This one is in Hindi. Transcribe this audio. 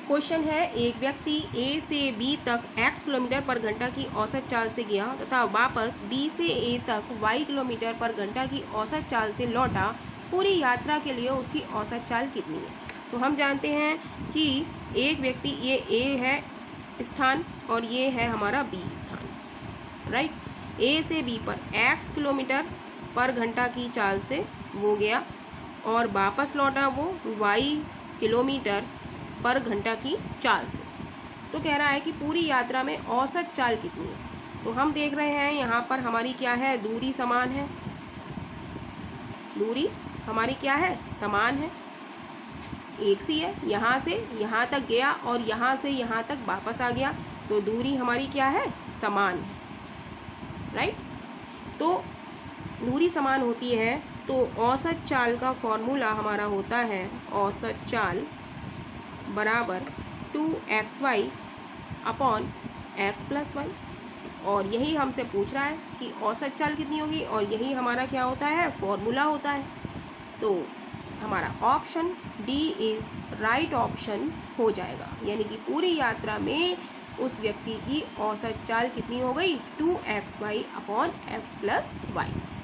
क्वेश्चन है, एक व्यक्ति ए से बी तक x किलोमीटर पर घंटा की औसत चाल से गया तथा वापस बी से ए तक y किलोमीटर पर घंटा की औसत चाल से लौटा। पूरी यात्रा के लिए उसकी औसत चाल कितनी है? तो हम जानते हैं कि एक व्यक्ति, ये ए है स्थान और ये है हमारा बी स्थान, राइट। ए से बी पर x किलोमीटर पर घंटा की चाल से वो गया और वापस लौटा वो y किलोमीटर पर घंटा की चाल से। तो कह रहा है कि पूरी यात्रा में औसत चाल कितनी है। तो हम देख रहे हैं यहाँ पर हमारी क्या है, दूरी समान है, दूरी हमारी क्या है, समान है, एक सी है। यहाँ से यहाँ तक गया और यहाँ से यहाँ तक वापस आ गया, तो दूरी हमारी क्या है, समान है, राइट। तो दूरी समान होती है तो औसत चाल का फॉर्मूला हमारा होता है, औसत चाल बराबर 2xy upon x plus Y. और यही हमसे पूछ रहा है कि औसत चाल कितनी होगी, और यही हमारा क्या होता है, फॉर्मूला होता है। तो हमारा option D is right option हो जाएगा, यानी कि पूरी यात्रा में उस व्यक्ति की औसत चाल कितनी हो गई, 2xy upon x plus Y.